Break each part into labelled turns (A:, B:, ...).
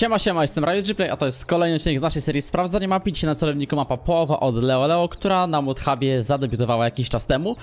A: Siema, jestem RioGplay, a to jest kolejny odcinek z naszej serii Sprawdzanie mapy. Dzisiaj na celowniku mapa połowa od Leo, która na Modhubie zadebiutowała jakiś czas temu.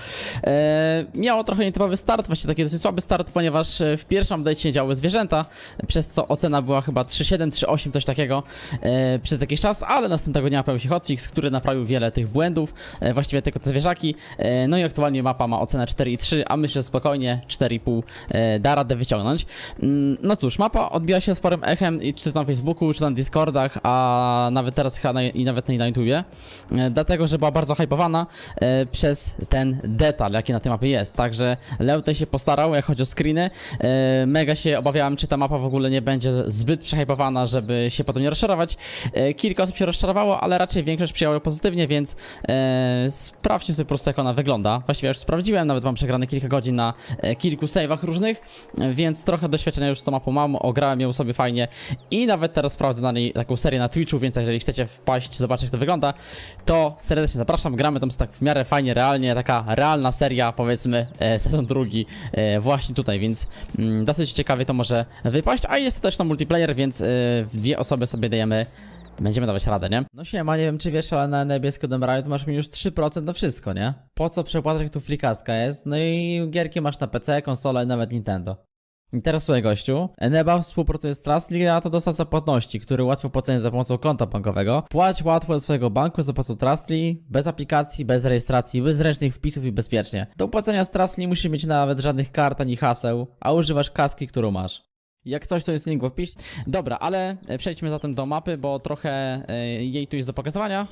A: Miało trochę nietypowy start, właściwie taki dosyć słaby start, ponieważ w pierwszym update'cie nie działały zwierzęta, przez co ocena była chyba 3.7, 3.8, coś takiego przez jakiś czas, ale następnego dnia pojawił się hotfix, który naprawił wiele tych błędów, właściwie tylko te zwierzaki. No i aktualnie mapa ma ocenę 4.3, a myślę, że spokojnie 4.5 da radę wyciągnąć. No cóż, mapa odbiła się sporym echem, czy na Facebooku, czy na Discordach, a nawet teraz chyba nawet na YouTubie, dlatego, że była bardzo hypowana przez ten detal, jaki na tej mapie jest. Także Leo tutaj się postarał, jak chodzi o screeny. Mega się obawiałem, czy ta mapa w ogóle nie będzie zbyt przehypowana, żeby się potem nie rozczarować. Kilka osób się rozczarowało, ale raczej większość przyjęło ją pozytywnie, więc sprawdźcie sobie po prostu, jak ona wygląda. Właściwie już sprawdziłem, nawet mam przegrane kilka godzin na kilku save'ach różnych, więc trochę doświadczenia już z tą mapą mam, ograłem ją sobie fajnie i nawet teraz sprawdzę na niej taką serię na Twitchu, więc jeżeli chcecie wpaść, zobaczyć, jak to wygląda, to serdecznie zapraszam. Gramy tam tak w miarę fajnie, realnie, taka realna seria, powiedzmy, sezon drugi właśnie tutaj, więc dosyć ciekawie to może wypaść, a jest to też na multiplayer, więc dwie osoby sobie dajemy. Będziemy dawać radę, nie? No siema, nie wiem czy wiesz, ale na niebiesko Demraju to masz mi już 3% na wszystko, nie? Po co przepłacać, jak tu frikaska jest? No i gierki masz na PC, konsolę, nawet Nintendo. I teraz słuchaj, gościu, Eneba współpracuje z Trustly, a to dostawca płatności, który łatwo płacenie za pomocą konta bankowego. Płać łatwo do swojego banku za pomocą Trustly, bez aplikacji, bez rejestracji, bez ręcznych wpisów i bezpiecznie. Do płacenia z Trustly musisz mieć nawet żadnych kart ani haseł, a używasz kaski, którą masz. Jak coś, to jest link w opisie. Dobra, ale przejdźmy zatem do mapy, bo trochę jej tu jest do pokazywania,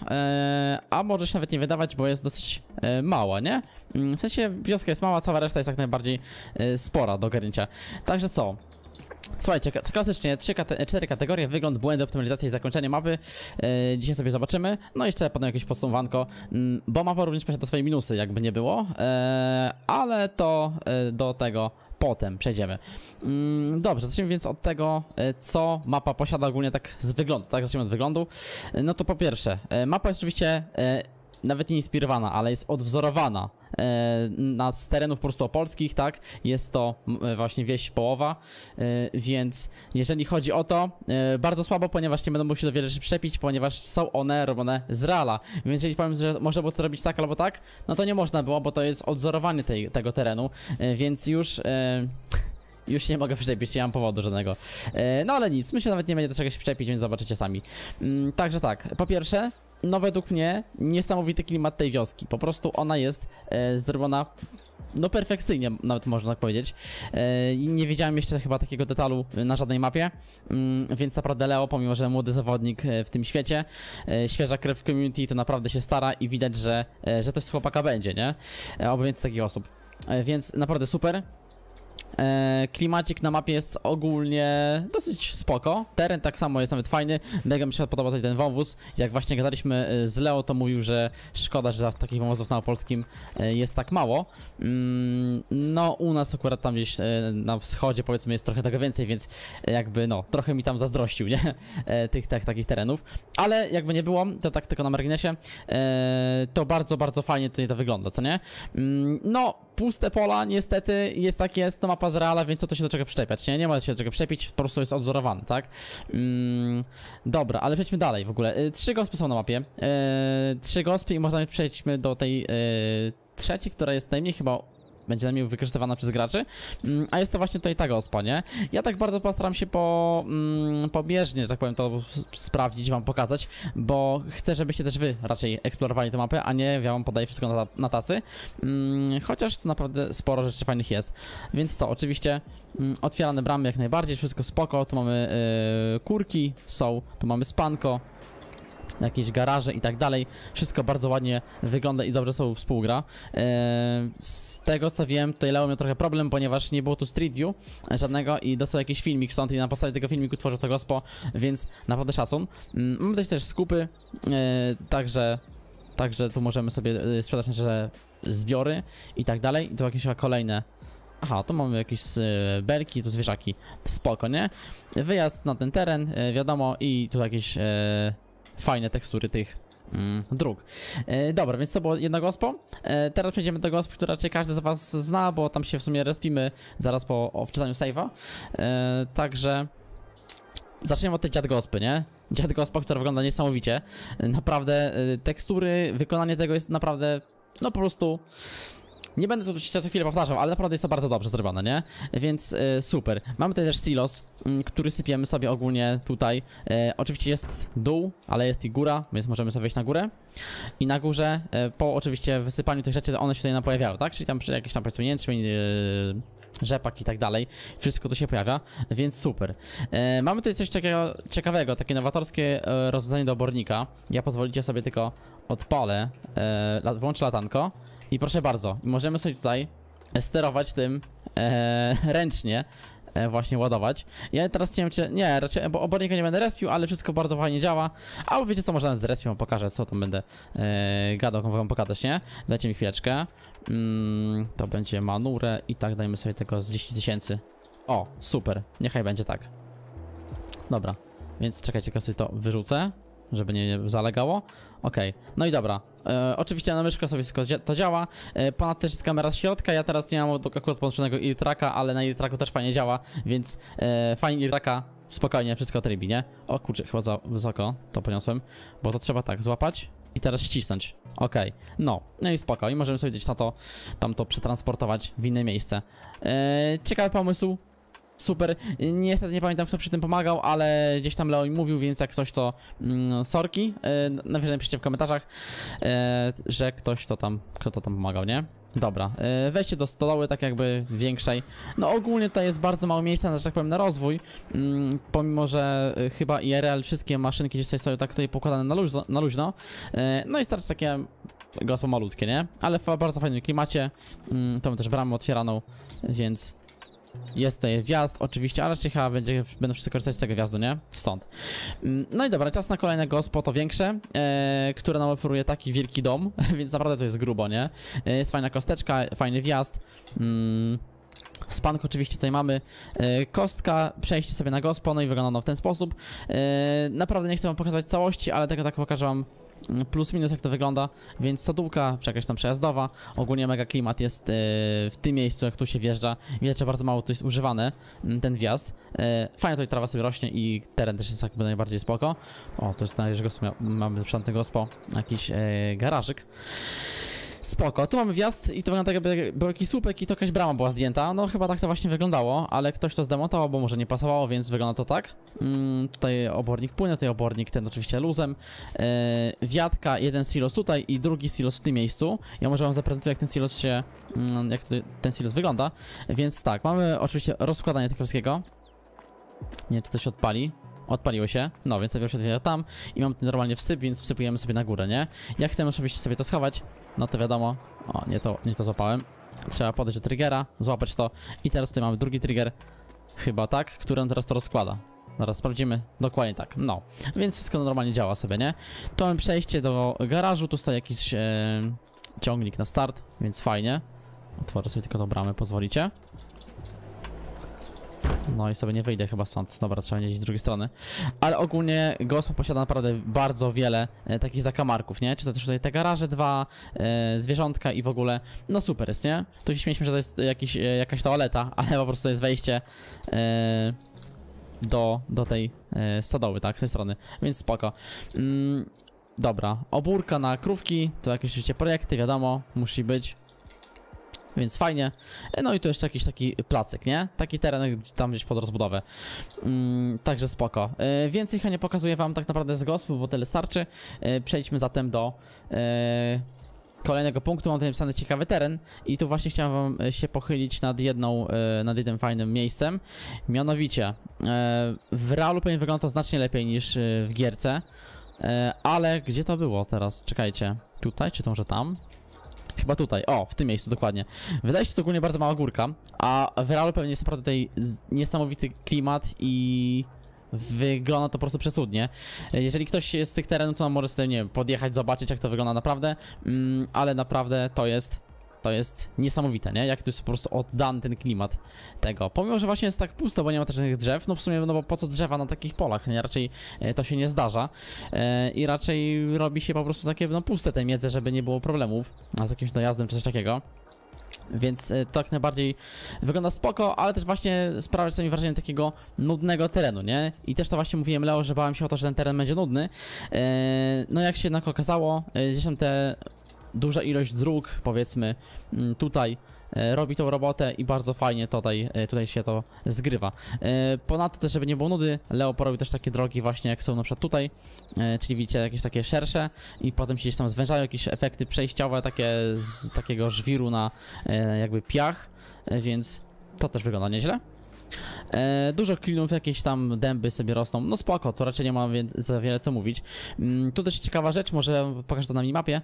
A: a może się nawet nie wydawać, bo jest dosyć mała, nie? W sensie wioska jest mała, cała reszta jest jak najbardziej spora do ogarnięcia. Także co? Słuchajcie, klasycznie 4 kategorie: wygląd, błędy, optymalizacja i zakończenie mapy. Dzisiaj sobie zobaczymy. No i jeszcze potem jakieś podsumowanko, bo mapa również posiada swoje minusy, jakby nie było, ale to do tego potem przejdziemy. Dobrze, zacznijmy więc od tego, co mapa posiada ogólnie tak z wyglądu. Tak, zacznijmy od wyglądu. No to po pierwsze, mapa jest oczywiście nawet nie inspirowana, ale jest odwzorowana z terenów po prostu opolskich, tak? Jest to właśnie wieś Połowa, więc jeżeli chodzi o to, bardzo słabo, ponieważ nie będą musieli do wiele rzeczy przyczepić, ponieważ są one robione z reala. Więc jeżeli powiem, że można było to robić tak albo tak, no to nie można było, bo to jest odwzorowanie tego terenu, więc już nie mogę przyczepić, nie mam powodu żadnego. No ale nic, myślę, że nawet nie będzie do czegoś przyczepić, więc zobaczycie sami. Także tak, po pierwsze, no według mnie niesamowity klimat tej wioski. Po prostu ona jest zrobiona no perfekcyjnie, nawet można tak powiedzieć. Nie wiedziałem jeszcze chyba takiego detalu na żadnej mapie, więc naprawdę Leo, pomimo że młody zawodnik w tym świecie, świeża krew w community, to naprawdę się stara i widać, że to z chłopaka będzie, nie? Oby więcej takich osób. Więc naprawdę super. Klimacik na mapie jest ogólnie dosyć spoko. Teren tak samo jest nawet fajny. Mega mi się podoba tutaj ten wąwóz. Jak właśnie gadaliśmy z Leo, to mówił, że szkoda, że takich wąwozów na opolskim jest tak mało. No u nas akurat tam gdzieś na wschodzie, powiedzmy, jest trochę tego więcej, więc jakby no trochę mi tam zazdrościł, nie? Takich terenów. Ale jakby nie było, to tak tylko na marginesie, to bardzo fajnie tutaj to wygląda, co nie? No puste pola niestety jest tak jest, to mapa z reala, więc co to się do czego przyczepiać, nie? Nie ma się do czego przyczepić, po prostu jest odwzorowany, tak? Dobra, ale przejdźmy dalej w ogóle. 3 gospy są na mapie. 3 gospy i można przejdźmy do tej trzeciej, która jest najmniej chyba będzie najmniej wykorzystywana przez graczy, a jest to właśnie tutaj ta gospa, nie? Ja tak bardzo postaram się pobieżnie, że tak powiem, to sprawdzić, wam pokazać, bo chcę, żebyście też wy raczej eksplorowali tę mapę, a nie ja wam podaję wszystko na tacy, chociaż to naprawdę sporo rzeczy fajnych jest. Więc co, oczywiście otwierane bramy jak najbardziej, wszystko spoko, tu mamy kurki, tu mamy spanko, jakieś garaże i tak dalej. Wszystko bardzo ładnie wygląda i dobrze sobą współgra. Z tego co wiem, tutaj Leo miał trochę problem, ponieważ nie było tu Street View żadnego i dostał jakiś filmik stąd i na podstawie tego filmiku tworzył to gospo, więc naprawdę szacun. Mamy tutaj też skupy, także tu możemy sobie sprzedać nasze zbiory i tak dalej. I tu jakieś kolejne. Aha, tu mamy jakieś belki, tu zwierzaki. Spoko, nie? Wyjazd na ten teren, wiadomo, i tu jakieś fajne tekstury tych dróg. Dobra, więc to było jedno gospo. Teraz przejdziemy do gospy, które raczej każdy z was zna, bo tam się w sumie respimy zaraz po wczytaniu save'a. Także zaczniemy od tej dziadgospy, nie? Dziadgospa, która wygląda niesamowicie. Naprawdę tekstury, wykonanie tego jest naprawdę, no po prostu... Nie będę tu co chwilę powtarzał, ale naprawdę jest to bardzo dobrze zrobione, nie? Więc super. Mamy tutaj też silos, który sypiemy sobie ogólnie tutaj. Oczywiście jest dół, ale jest i góra, więc możemy sobie wejść na górę. I na górze, po oczywiście wysypaniu tych rzeczy, one się tutaj nam pojawiały, tak? Czyli tam jakieś tam powiedzmy jęczmień, rzepak i tak dalej. Wszystko tu się pojawia, więc super. Mamy tutaj coś takiego ciekawego, takie nowatorskie rozwiązanie do obornika. Ja pozwolicie sobie tylko odpalę, włączę latanko. I proszę bardzo, możemy sobie tutaj sterować tym ręcznie, właśnie ładować. Ja teraz nie wiem czy... Nie, raczej bo obornika nie będę respił, ale wszystko bardzo fajnie działa. Albo wiecie co, może nawet zrespię, wam pokażę co tam będę gadał, wam pokazać, nie? Dajcie mi chwileczkę. To będzie manurę i tak dajmy sobie tego z 10 000. O, super, niechaj będzie tak. Dobra, więc czekajcie, tylko sobie to wyrzucę, żeby nie zalegało. Okej, no i dobra. Oczywiście na myszkę sobie wszystko to działa. Ponadto też jest kamera z środka. Ja teraz nie mam akurat podłączonego eartracka, ale na eartracku też fajnie działa, więc fajnie eartracka spokojnie wszystko trybi, nie? O kurczę, chyba za wysoko to poniosłem, bo to trzeba tak złapać i teraz ścisnąć. Okej, no i spoko. I możemy sobie gdzieś tamto przetransportować w inne miejsce. Ciekawy pomysł. Super, niestety nie pamiętam kto przy tym pomagał, ale gdzieś tam Leo mi mówił, więc jak ktoś to sorki, napiszcie w komentarzach, że kto to tam pomagał, nie? Dobra, wejście do stodoły tak jakby większej. No ogólnie tutaj jest bardzo mało miejsca, że tak powiem, na rozwój, pomimo że chyba IRL wszystkie maszynki gdzieś są tak tutaj pokładane na luźno, no i starczy takie gospo malutkie, nie? Ale w bardzo fajnym klimacie, to mamy też bramę otwieraną, więc... Jest tutaj wjazd, oczywiście, ale raczej chyba będą wszyscy korzystać z tego wjazdu, nie? Stąd. No i dobra, czas na kolejne gospo, to większe, które nam oferuje taki wielki dom, więc naprawdę to jest grubo, nie? Jest fajna kosteczka, fajny wjazd. Spank oczywiście tutaj mamy, kostka, przejście sobie na gospo, no i wygląda ono w ten sposób. Naprawdę nie chcę wam pokazać całości, ale tego tak pokażę wam plus minus jak to wygląda, więc sodółka, czy jakaś tam przejazdowa, ogólnie mega klimat jest w tym miejscu, jak tu się wjeżdża, widać, że bardzo mało tu jest używany ten wjazd. Fajnie tutaj trawa sobie rośnie i teren też jest jakby najbardziej spoko. O, to jest mamy przynajmniej gospo, jakiś garażyk. Spoko, tu mamy wjazd i to wygląda tak jakby był jakiś słupek i to jakaś brama była zdjęta. No chyba tak to właśnie wyglądało, ale ktoś to zdemontował, bo może nie pasowało, więc wygląda to tak. Tutaj obornik płynie, tutaj obornik ten oczywiście luzem. Wiatka, jeden silos tutaj i drugi silos w tym miejscu. Ja może wam zaprezentuję jak ten silos się, jak ten silos wygląda. Więc tak, mamy oczywiście rozkładanie tego wszystkiego. Nie wiem czy to się odpali. Odpaliło się, no więc najpierw się tam i mam normalnie wsyp, więc wsypujemy sobie na górę, nie? Jak chcemy oczywiście sobie to schować, no to wiadomo, o nie to złapałem. Trzeba podejść do triggera, złapać to i teraz tutaj mamy drugi trigger, chyba tak, który on teraz to rozkłada. Zaraz sprawdzimy, dokładnie tak, no. Więc wszystko normalnie działa sobie, nie? Tu mamy przejście do garażu, tu stoi jakiś ciągnik na start, więc fajnie. Otworzę sobie tylko tą bramę, pozwolicie. No i sobie nie wyjdę chyba stąd. Dobra, trzeba nie iść z drugiej strony. Ale ogólnie Gospo posiada naprawdę bardzo wiele takich zakamarków, nie? Czy to też tutaj te garaże dwa, zwierzątka i w ogóle... No super jest, nie? Tu się śmieliśmy, że to jest jakaś toaleta, ale po prostu to jest wejście do tej stodoły, tak? Z tej strony. Więc spoko. Dobra, obórka na krówki, to jakieś oczywiście projekty, wiadomo, musi być. Więc fajnie. No i tu jeszcze jakiś taki placek, nie? Taki teren tam gdzieś pod rozbudowę. Także spoko. Więcej chyba nie pokazuję wam tak naprawdę z gospu, bo tyle starczy. Przejdźmy zatem do kolejnego punktu. Mam tutaj napisany ciekawy teren i tu właśnie chciałem wam się pochylić nad jednym fajnym miejscem. Mianowicie w realu pewnie wygląda to znacznie lepiej niż w gierce. Ale gdzie to było teraz? Czekajcie. Tutaj czy to może tam? Chyba tutaj, o, w tym miejscu, dokładnie. Wydaje się to ogólnie bardzo mała górka, a w realu pewnie jest naprawdę tutaj niesamowity klimat i wygląda to po prostu przecudnie. Jeżeli ktoś jest z tych terenów, to może sobie, nie wiem, podjechać, zobaczyć jak to wygląda naprawdę, ale naprawdę to jest niesamowite, nie? Jak to jest po prostu oddany ten klimat tego. Pomimo, że właśnie jest tak pusto, bo nie ma też żadnych drzew, no w sumie, no bo po co drzewa na takich polach, nie? Raczej to się nie zdarza i raczej robi się po prostu takie, no puste te miedze, żeby nie było problemów z jakimś dojazdem czy coś takiego. Więc to jak najbardziej wygląda spoko, ale też właśnie sprawia sobie wrażenie takiego nudnego terenu, nie? I też to właśnie mówiłem Leo, że bałem się o to, że ten teren będzie nudny. No jak się jednak okazało, gdzieś tam te duża ilość dróg, powiedzmy, tutaj robi tą robotę i bardzo fajnie tutaj się to zgrywa. Ponadto też, żeby nie było nudy, Leo porobił też takie drogi właśnie jak są na przykład tutaj, czyli widzicie jakieś takie szersze i potem się gdzieś tam zwężają jakieś efekty przejściowe, takie z takiego żwiru na jakby piach, więc to też wygląda nieźle. Dużo klinów, jakieś tam dęby sobie rosną, no spoko, to raczej nie ma za wiele co mówić. Tu też ciekawa rzecz, może pokażę to na minimapie,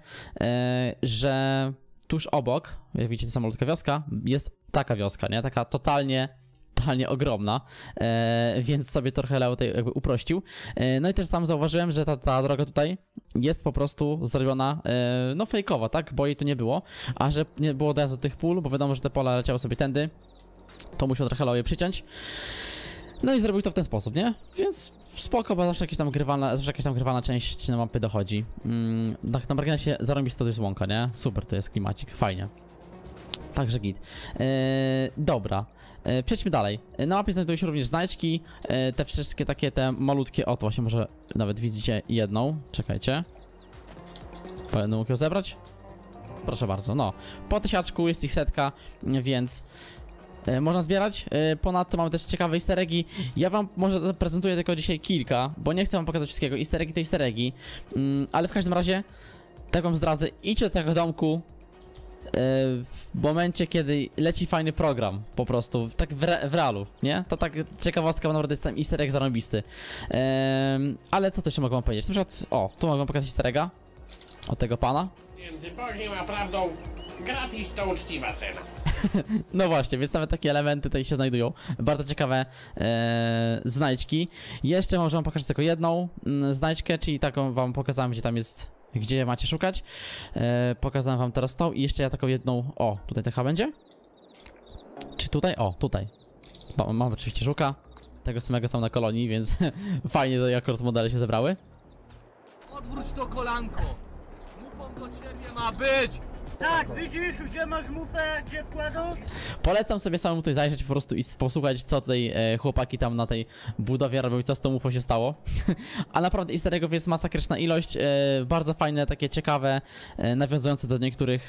A: że tuż obok, jak widzicie, ta malutka wioska, jest taka wioska, nie? Taka totalnie ogromna, więc sobie trochę Leo tutaj jakby uprościł. No i też sam zauważyłem, że ta droga tutaj jest po prostu zrobiona, no fejkowo, tak? Bo jej tu nie było, a że nie było odjazdu tych pól, bo wiadomo, że te pola leciały sobie tędy, to musiał trochę Leo je przyciąć. No i zrobił to w ten sposób, nie? Więc spoko, bo zawsze jakaś tam grywalna część na mapy dochodzi. Tak na marginesie zarąbiste to jest łąka, nie? Super, to jest klimacik, fajnie. Także git. Dobra, przejdźmy dalej. Na mapie znajdują się również znajdźki, te wszystkie takie, te malutkie, o to właśnie może nawet widzicie jedną, czekajcie. Będę mógł ją zebrać? Proszę bardzo, no. Po tysiaczku jest ich setka, więc można zbierać. Ponadto mamy też ciekawe easter eggi. Ja wam może zaprezentuję tylko dzisiaj kilka, bo nie chcę wam pokazać wszystkiego. Easter eggi to easter eggi. Ale w każdym razie, tak wam zdradzę, idźcie do tego domku w momencie, kiedy leci fajny program, po prostu, tak w realu, nie? To tak ciekawostka, bo naprawdę jest tam easter egg zarąbisty. Ale co też jeszcze mogę wam powiedzieć? Na przykład, o, tu mogę wam pokazać easter egga od tego pana.
B: Między Bogiem a prawdą gratis to uczciwa cena.
A: No właśnie, więc nawet takie elementy tutaj się znajdują. Bardzo ciekawe znajdźki. Jeszcze może wam pokażę tylko jedną znajdźkę, czyli taką wam pokazałem, gdzie tam jest, gdzie macie szukać. Pokazałem wam teraz tą i jeszcze ja taką jedną, o, tutaj taka będzie? Czy tutaj? O, tutaj. Mam oczywiście żuka. Tego samego są na kolonii, więc fajnie to akurat modele się zebrały.
C: Odwróć to kolanko! Mufą do ciebie ma być!
D: Tak, widzisz, gdzie masz mufę, gdzie kładą?
A: Polecam sobie samemu tutaj zajrzeć po prostu i posłuchać, co tutaj chłopaki tam na tej budowie robią i co z tą mufą się stało. A naprawdę easter eggów jest masakryczna ilość, bardzo fajne, takie ciekawe, nawiązujące do niektórych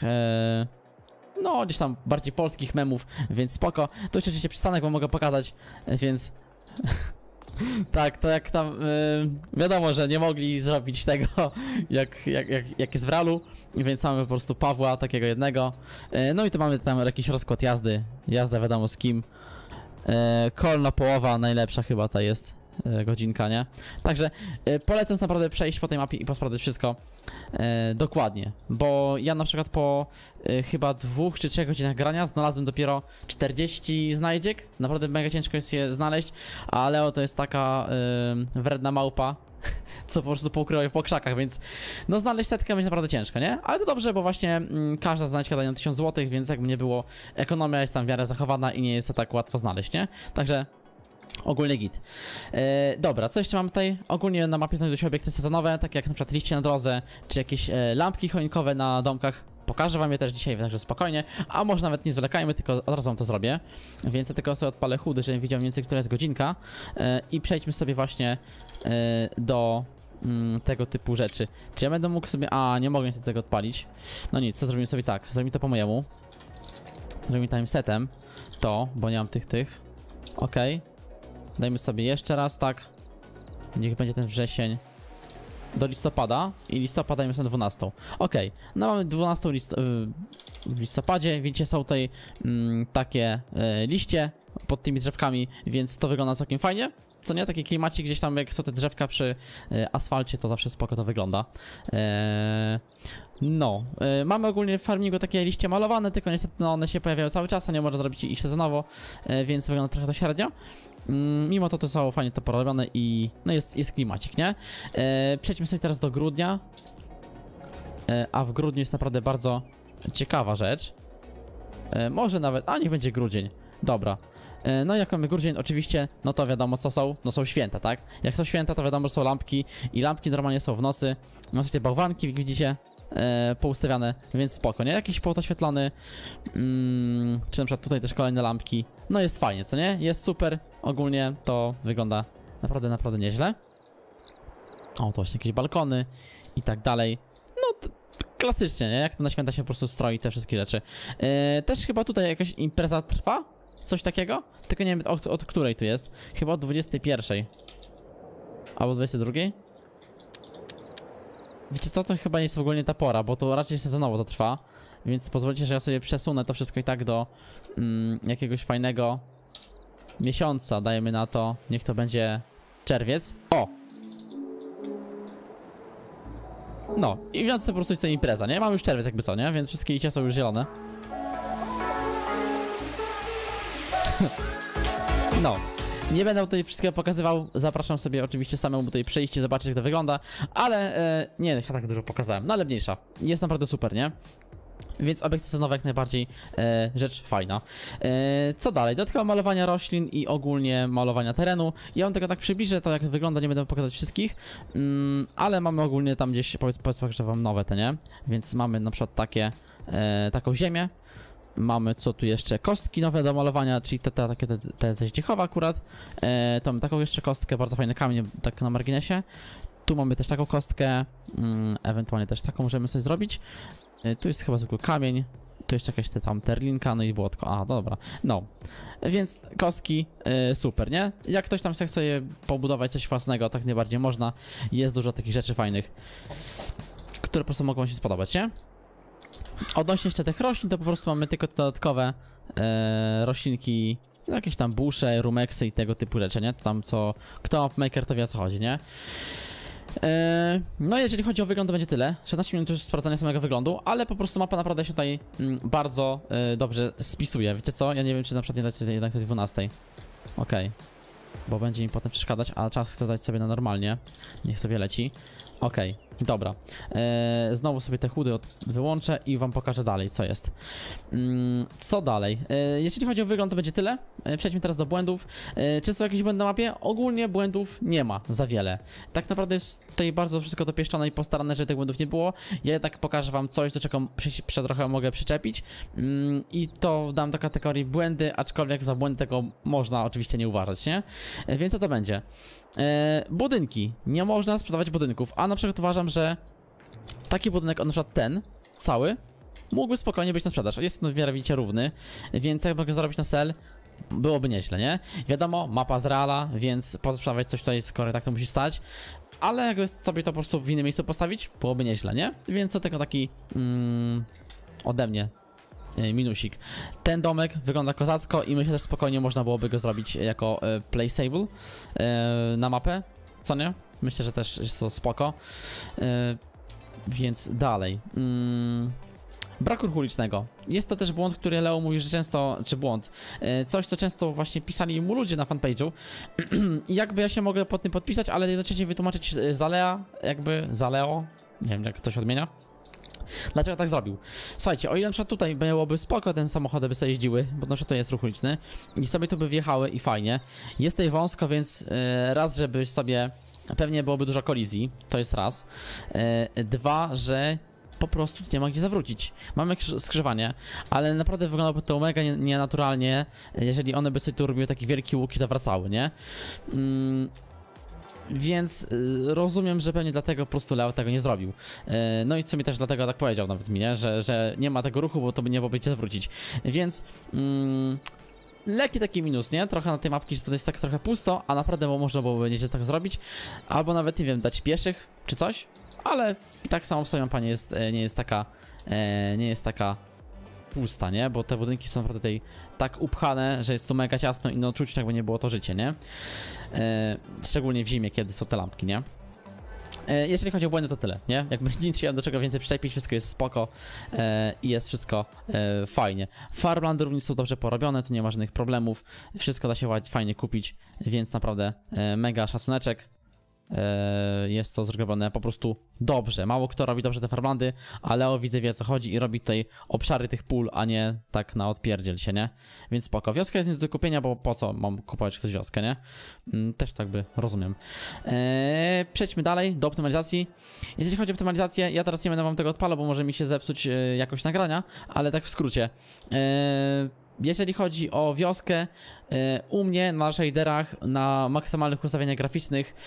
A: no gdzieś tam bardziej polskich memów, więc spoko. Tu jeszcze oczywiście przystanek wam mogę pokazać, więc tak, to jak tam wiadomo, że nie mogli zrobić tego jak jest w realu, więc mamy po prostu Pawła, takiego jednego. No i tu mamy tam jakiś rozkład jazdy, jazda wiadomo z kim. Kolna połowa, najlepsza chyba ta jest godzinka, nie? Także polecam naprawdę przejść po tej mapie i posprawdzać wszystko dokładnie, bo ja na przykład po chyba 2 czy 3 godzinach grania znalazłem dopiero 40 znajdziek. Naprawdę mega ciężko jest je znaleźć, a Leo to jest taka wredna małpa, co po prostu poukrywa po krzakach, więc no znaleźć setkę będzie naprawdę ciężko, nie? Ale to dobrze, bo właśnie każda znajdźka daje na 1000 zł, więc jakby nie było, ekonomia jest tam w miarę zachowana i nie jest to tak łatwo znaleźć, nie? Także ogólnie git. Dobra, co jeszcze mamy tutaj? Ogólnie na mapie znajdują się obiekty sezonowe, takie jak na przykład liście na drodze, czy jakieś lampki choinkowe na domkach. Pokażę wam je też dzisiaj, także spokojnie. A może nawet nie zwlekajmy, tylko od razu wam to zrobię. Więc ja tylko sobie odpalę chudy, żebym widział mniej więcej, która jest godzinka. I przejdźmy sobie właśnie do tego typu rzeczy. Czy ja będę mógł sobie... A, nie mogę niestety tego odpalić. No nic, co zrobimy sobie tak? Zrobimy to po mojemu. Zrobimy timesetem to, bo nie mam tych. Okej. Dajmy sobie jeszcze raz, tak. Niech będzie ten wrzesień do listopada i listopada dajmy sobie na 12. Okej, no mamy 12 w listopadzie, widzicie, są tutaj takie liście pod tymi drzewkami, więc to wygląda całkiem fajnie. Co nie, takie klimaci gdzieś tam, jak są te drzewka przy asfalcie, to zawsze spoko to wygląda. Mamy ogólnie w farmingu takie liście malowane, tylko niestety no, one się pojawiają cały czas, a nie można zrobić ich sezonowo, więc wygląda trochę to średnio. Mimo to są fajnie to porobione i no jest klimacik, nie? Przejdźmy sobie teraz do grudnia. A w grudniu jest naprawdę bardzo ciekawa rzecz. Może nawet, niech będzie grudzień. Dobra. No jak mamy grudzień, oczywiście, no to wiadomo co są, no są święta, tak? Jak są święta, to wiadomo, że są lampki i lampki normalnie są w nocy. No tutaj bałwanki, jak widzicie, poustawiane, więc spoko, nie? Jakiś płot oświetlony, czy na przykład tutaj też kolejne lampki. No jest fajnie, co nie? Jest super, ogólnie to wygląda naprawdę, naprawdę nieźle. O, to właśnie jakieś balkony i tak dalej. No, klasycznie, nie? Jak to na święta się po prostu stroi, te wszystkie rzeczy. Też chyba tutaj jakaś impreza trwa? Coś takiego? Tylko nie wiem od której tu jest. Chyba od 21. Albo 22? Wiecie co? To chyba nie jest w ogóle nie ta pora, bo to raczej sezonowo to trwa. Więc pozwólcie, że ja sobie przesunę to wszystko i tak do jakiegoś fajnego miesiąca. Dajemy na to, niech to będzie czerwiec. O! No, i więc to po prostu jest ta impreza, nie? Mam już czerwiec jakby co, nie? Więc wszystkie liście są już zielone. No, nie będę tutaj wszystkiego pokazywał, zapraszam sobie oczywiście samemu tutaj przejść i zobaczyć jak to wygląda, ale nie, chyba tak dużo pokazałem, no ale mniejsza, jest naprawdę super, nie? Więc obiekt sezonowy jak najbardziej rzecz fajna. Co dalej? Dodatkowo malowania roślin i ogólnie malowania terenu. Ja wam tego tak przybliżę, to jak wygląda, nie będę pokazać wszystkich, ale mamy ogólnie tam gdzieś, powiedzmy, że wam nowe te, nie? Więc mamy na przykład taką ziemię. Mamy co tu jeszcze? Kostki nowe do malowania, czyli te ze Zdziechowa akurat. To mamy taką jeszcze kostkę, bardzo fajny kamień, tak na marginesie. Tu mamy też taką kostkę, ewentualnie też taką możemy sobie zrobić. Tu jest chyba zwykły kamień, tu jeszcze jakaś tam terlinka, no i błotko. A, dobra, no. Więc kostki, super, nie? Jak ktoś tam chce sobie pobudować coś własnego, tak najbardziej można. Jest dużo takich rzeczy fajnych, które po prostu mogą się spodobać, nie? Odnośnie jeszcze tych roślin, to po prostu mamy tylko te dodatkowe roślinki, jakieś tam busze, rumeksy i tego typu rzeczy, nie? To tam co, kto mapmaker to wie o co chodzi, nie? No jeżeli chodzi o wygląd to będzie tyle, 16 minut już sprawdzania samego wyglądu, ale po prostu mapa naprawdę się tutaj bardzo dobrze spisuje, wiecie co? Ja nie wiem czy na przykład nie dać jednak tej 12. Okej. Bo będzie mi potem przeszkadzać, a czas chcę dać sobie na normalnie, niech sobie leci. Okej, dobra. Znowu sobie te chudy wyłączę i wam pokażę dalej, co jest. Co dalej? Jeśli chodzi o wygląd, to będzie tyle. Przejdźmy teraz do błędów. Czy są jakieś błędy na mapie? Ogólnie błędów nie ma za wiele. Tak naprawdę jest tutaj bardzo wszystko dopieszczone i postarane, żeby tych błędów nie było. Ja jednak pokażę wam coś, do czego trochę mogę przyczepić. I to dam do kategorii błędy, aczkolwiek za błędy tego można oczywiście nie uważać, nie? Więc co to będzie? Budynki. Nie można sprzedawać budynków, a na przykład uważam, że taki budynek, na przykład ten, cały, mógłby spokojnie być na sprzedaż. Jest on w miarę widzicie równy, więc jak mogę zarobić na sell, byłoby nieźle, nie? Wiadomo, mapa z Reala, więc po co sprzedawać coś tutaj, skoro tak to musi stać. Ale jak sobie to po prostu w innym miejscu postawić, byłoby nieźle, nie? Więc co tego taki ode mnie minusik. Ten domek wygląda kozacko i myślę, że spokojnie można byłoby go zrobić jako placeable na mapę, co nie? Myślę, że też jest to spoko. Więc dalej. Brak ruchu ulicznego. Jest to też błąd, który Leo mówi, że często, czy błąd, coś to często właśnie pisali mu ludzie na fanpage'u. I jakby ja się mogę pod tym podpisać, ale jednocześnie wytłumaczyć za Leo, nie wiem jak to się odmienia. Dlaczego tak zrobił? Słuchajcie, o ile na przykład tutaj byłoby spoko, ten samochody by sobie jeździły, bo na przykład to jest ruch uliczny i sobie tu by wjechały i fajnie. Jest tutaj wąsko, więc raz, żeby sobie, pewnie byłoby dużo kolizji, to jest raz. Dwa, że po prostu nie ma gdzie zawrócić. Mamy skrzyżowanie, ale naprawdę wyglądałoby to mega nienaturalnie, jeżeli one by sobie tu robiły taki wielki łuk i zawracały, nie? Więc rozumiem, że pewnie dlatego po prostu Leo tego nie zrobił. No i w sumie też dlatego tak powiedział nawet mi, nie? Że nie ma tego ruchu, bo to by nie byłoby gdzie zawrócić. Więc lekki taki minus, nie? Trochę na tej mapki, że to jest tak trochę pusto, a naprawdę można byłoby nieźle tak zrobić. Albo nawet, nie wiem, dać pieszych czy coś, ale i tak samo w sobie mapa nie jest taka pusta, nie? Bo te budynki są naprawdę tutaj tak upchane, że jest tu mega ciasno i no czuć jakby nie było to życie, nie? Szczególnie w zimie, kiedy są te lampki, nie? Jeżeli chodzi o błędy, to tyle, nie? Jakby nic się do czego więcej przyczepić, wszystko jest spoko i jest wszystko fajnie. Farmlandy również są dobrze porobione, tu nie ma żadnych problemów, wszystko da się fajnie kupić, więc naprawdę mega szacuneczek. jest to zrobione po prostu dobrze. Mało kto robi dobrze te farmlandy, a Leo widzę wie o co chodzi i robi tutaj obszary tych pól, a nie tak na odpierdziel się, nie? Więc spoko. Wioska jest nic do kupienia, bo po co mam kupować ktoś wioskę, nie? Też tak by rozumiem. Przejdźmy dalej do optymalizacji. Jeżeli chodzi o optymalizację, ja teraz nie będę wam tego odpalał, bo może mi się zepsuć jakość nagrania, ale tak w skrócie. Jeżeli chodzi o wioskę, u mnie na shaderach, na maksymalnych ustawieniach graficznych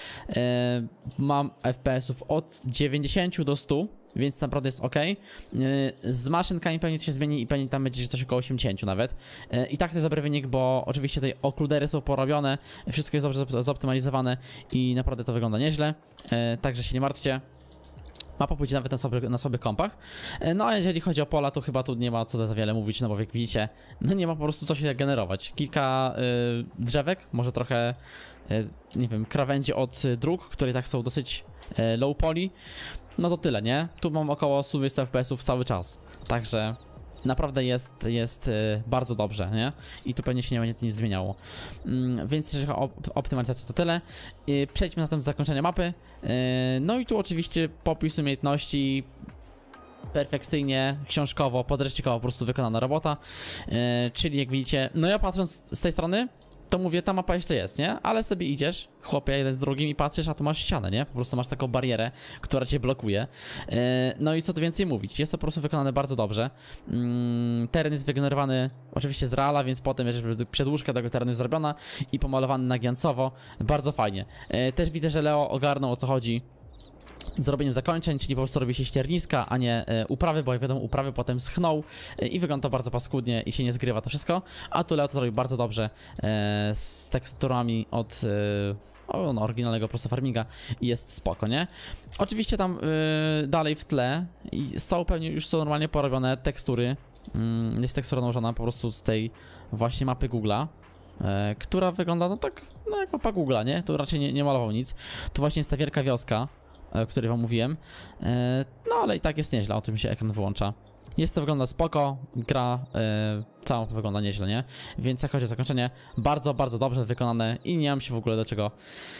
A: mam FPS-ów od 90 do 100, więc naprawdę jest ok. Z maszynkami pewnie to się zmieni i pewnie tam będzie coś około 80 nawet. I tak to jest dobry wynik, bo oczywiście tutaj okludery są porobione, wszystko jest dobrze zoptymalizowane i naprawdę to wygląda nieźle, także się nie martwcie. Mapa pójdzie nawet na słabych kompach. No a jeżeli chodzi o pola, to chyba tu nie ma co za wiele mówić, no bo jak widzicie, no nie ma po prostu co się generować. Kilka drzewek, może trochę, nie wiem, krawędzi od dróg, które tak są dosyć low poly. No to tyle, nie? Tu mam około 120 FPS-ów cały czas, także naprawdę jest bardzo dobrze, nie? I tu pewnie się nie będzie nic zmieniało. Więc jeżeli chodzi o optymalizację, to tyle. Przejdźmy zatem do zakończenia mapy. No i tu oczywiście popis umiejętności perfekcyjnie, książkowo, podręcznikowo po prostu wykonana robota. Czyli jak widzicie, no ja patrząc z tej strony, to mówię, ta mapa jeszcze jest, nie? Ale sobie idziesz, chłopie, jeden z drugim i patrzysz, a tu masz ścianę, nie? Po prostu masz taką barierę, która cię blokuje. No i co tu więcej mówić, jest to po prostu wykonane bardzo dobrze. Teren jest wygenerowany oczywiście z Reala, więc potem jeżeli przedłużka tego terenu jest zrobiona i pomalowany na giancowo, bardzo fajnie. Też widzę, że Leo ogarnął o co chodzi z robieniem zakończeń, czyli po prostu robi się ścierniska, a nie uprawy, bo jak wiadomo uprawy potem schną i wygląda to bardzo paskudnie i się nie zgrywa to wszystko, a tu Leo to zrobi bardzo dobrze z teksturami od no, oryginalnego prosto farminga i jest spoko, nie? Oczywiście tam dalej w tle są pewnie już są normalnie porobione tekstury, jest tekstura nałożona po prostu z tej właśnie mapy Google'a, która wygląda no tak, no jak mapa Google'a, nie? Tu raczej nie malował nic, tu właśnie jest ta wielka wioska, o której wam mówiłem, no ale i tak jest nieźle, o tym się ekran wyłącza. Jest to wygląda spoko, gra cała wygląda nieźle, nie? Więc jak chodzi o zakończenie, bardzo, bardzo dobrze wykonane i nie mam się w ogóle do czego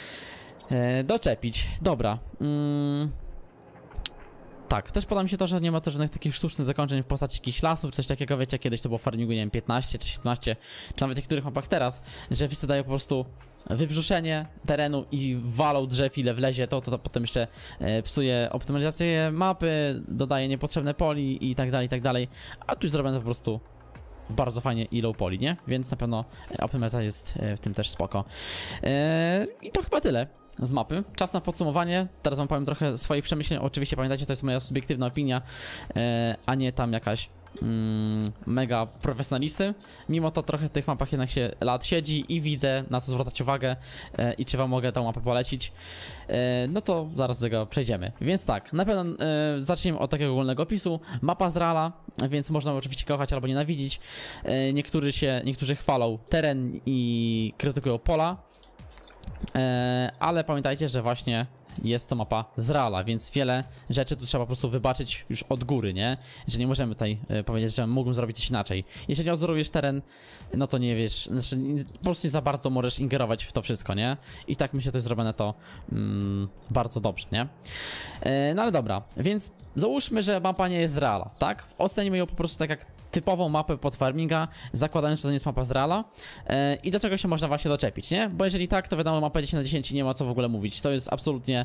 A: doczepić. Dobra. Tak, też podoba mi się to, że nie ma to żadnych takich sztucznych zakończeń w postaci jakichś lasów, czy coś takiego, wiecie, kiedyś to było w farmingu, nie wiem, 15 czy 17, czy nawet w niektórych mapach teraz, że wszyscy dają po prostu wybrzuszenie terenu i walą drzew ile wlezie, to potem jeszcze psuje optymalizację mapy, dodaje niepotrzebne poli i tak dalej, a tu jest zrobione po prostu bardzo fajnie i low poly, nie? Więc na pewno optymalizacja jest w tym też spoko. I to chyba tyle z mapy. Czas na podsumowanie. Teraz wam powiem trochę swoich przemyśleń. Oczywiście pamiętajcie, to jest moja subiektywna opinia, a nie tam jakaś mega profesjonalisty. Mimo to trochę w tych mapach jednak się lat siedzi i widzę, na co zwracać uwagę i czy wam mogę tą mapę polecić. No to zaraz do tego przejdziemy. Więc tak, na pewno zacznijmy od takiego ogólnego opisu. Mapa z Reala, więc można oczywiście kochać albo nienawidzić. Niektórzy chwalą teren i krytykują pola. Ale pamiętajcie, że właśnie jest to mapa z Reala, więc wiele rzeczy tu trzeba po prostu wybaczyć już od góry, nie? Że nie możemy tutaj powiedzieć, że mógłbym zrobić coś inaczej. Jeżeli odzorujesz teren, no to nie wiesz, znaczy po prostu nie za bardzo możesz ingerować w to wszystko, nie? I tak myślę, że to jest zrobione to bardzo dobrze, nie? No ale dobra, więc załóżmy, że mapa nie jest z Reala, tak? Ocenimy ją po prostu tak jak typową mapę pod farminga, zakładając, że to nie jest mapa z Reala i do czego się można właśnie doczepić, nie? Bo jeżeli tak, to wiadomo, mapa 10 na 10 i nie ma co w ogóle mówić. To jest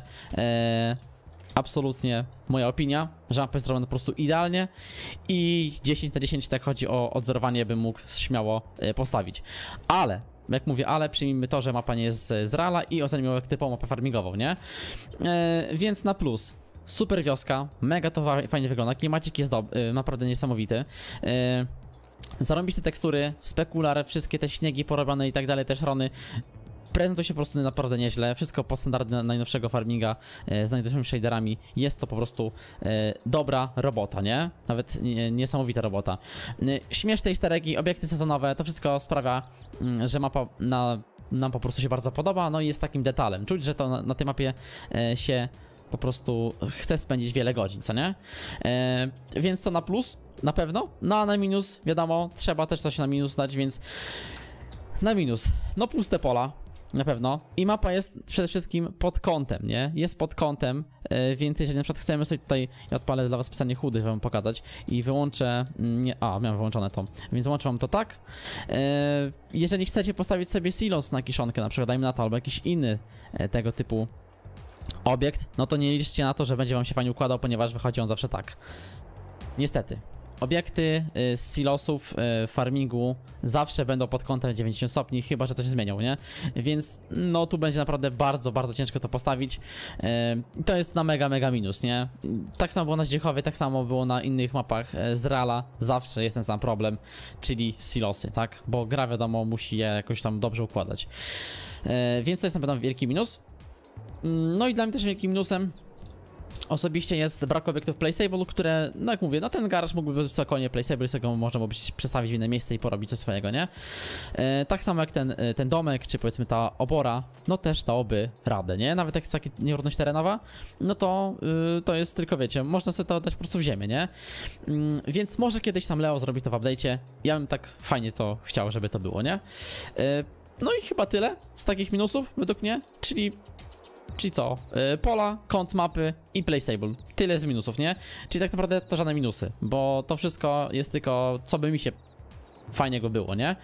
A: absolutnie moja opinia, że mapa jest zrobiona po prostu idealnie i 10 na 10 tak chodzi o odzorowanie bym mógł śmiało postawić. Ale jak mówię, ale przyjmijmy to, że mapa nie jest z Reala i ocenimy ją jak typową mapę farmingową, nie? Więc na plus. Super wioska, mega to fajnie wygląda, klimacik jest naprawdę niesamowity. Zarąbiste tekstury, spekular, wszystkie te śniegi porobione i tak dalej, też rony. Prezentuje się po prostu naprawdę nieźle, wszystko po standardy najnowszego farminga z najnowszymi shaderami. Jest to po prostu dobra robota, nie? Nawet niesamowita robota. Śmieszne easter eggi, obiekty sezonowe, to wszystko sprawia, że mapa nam po prostu się bardzo podoba, no i jest takim detalem. Czuć, że to na tej mapie się po prostu chce spędzić wiele godzin, co nie? Więc to na plus, na pewno. No a na minus, wiadomo, trzeba też coś na minus dać, więc na minus, no puste pola. na pewno. I mapa jest przede wszystkim pod kątem, nie? Jest pod kątem, więc jeżeli na przykład chcemy sobie tutaj, ja odpalę dla was pisanie chudy, żeby wam pokazać i wyłączę, nie, miałem wyłączone to, więc włączę wam to tak. Jeżeli chcecie postawić sobie silos na kiszonkę, na przykład dajmy na to, albo jakiś inny tego typu obiekt, no to nie liczcie na to, że będzie wam się fajnie układał, ponieważ wychodzi on zawsze tak. Niestety. Obiekty z silosów farmingu zawsze będą pod kątem 90 stopni, chyba że coś zmienią, nie? Więc no tu będzie naprawdę bardzo, bardzo ciężko to postawić. To jest na mega minus, nie? Tak samo było na Zdziechowie, tak samo było na innych mapach z Reala. Zawsze jest ten sam problem, czyli silosy, tak? Bo gra wiadomo musi je jakoś tam dobrze układać. Więc to jest na pewno wielki minus. No i dla mnie też wielkim minusem osobiście jest brak obiektów playstable, które, no jak mówię, no ten garaż mógłby być spokojnie playstable, z tego można byłoby przestawić w inne miejsce i porobić coś swojego, nie? Tak samo jak ten domek, czy powiedzmy ta obora, no też dałoby radę, nie? Nawet jak jest taka nierówność terenowa, no to to jest tylko, wiecie, można sobie to dać po prostu w ziemię, nie? Więc może kiedyś tam Leo zrobi to w update'cie, ja bym tak fajnie to chciał, żeby to było, nie? No i chyba tyle z takich minusów, według mnie, czyli co? Pola, kąt mapy i playstable. Tyle z minusów, nie? Czyli tak naprawdę to żadne minusy, bo to wszystko jest tylko, co by mi się fajnego było, nie?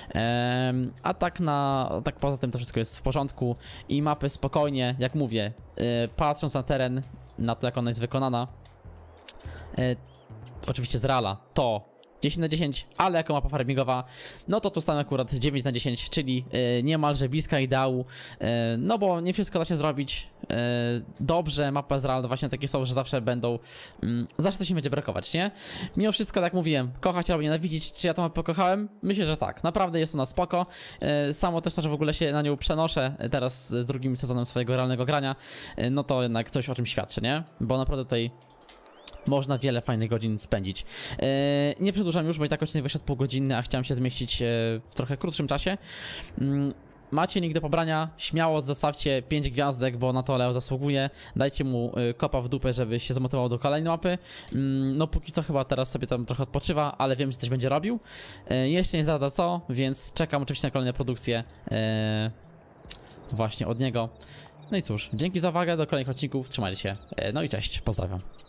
A: A tak poza tym to wszystko jest w porządku i mapy spokojnie, jak mówię, patrząc na teren, na to jak ona jest wykonana, oczywiście z Reala, to 10 na 10, ale jako mapa farmingowa, no to tu stałem akurat 9 na 10, czyli niemalże bliska ideału, no bo nie wszystko da się zrobić dobrze, mapa z Real właśnie takie są, że zawsze będą, zawsze coś im będzie brakować, nie? Mimo wszystko, tak jak mówiłem, kochać albo nienawidzić, czy ja tą mapę pokochałem? Myślę, że tak, naprawdę jest ona spoko, samo też to, że w ogóle się na nią przenoszę teraz z drugim sezonem swojego realnego grania, no to jednak coś o czym świadczy, nie? Bo naprawdę tutaj można wiele fajnych godzin spędzić. Nie przedłużam już, bo i tak odcinek wyszedł półgodzinny, a chciałem się zmieścić w trochę krótszym czasie. Macie link do pobrania, śmiało zostawcie 5 gwiazdek, bo na to Leo zasługuje. Dajcie mu kopa w dupę, żeby się zmotywował do kolejnej mapy. No póki co chyba teraz sobie tam trochę odpoczywa, ale wiem, że coś będzie robił. Jeszcze nie zada co, więc czekam oczywiście na kolejne produkcje właśnie od niego. No i cóż, dzięki za uwagę, do kolejnych odcinków, trzymajcie się, no i cześć, pozdrawiam.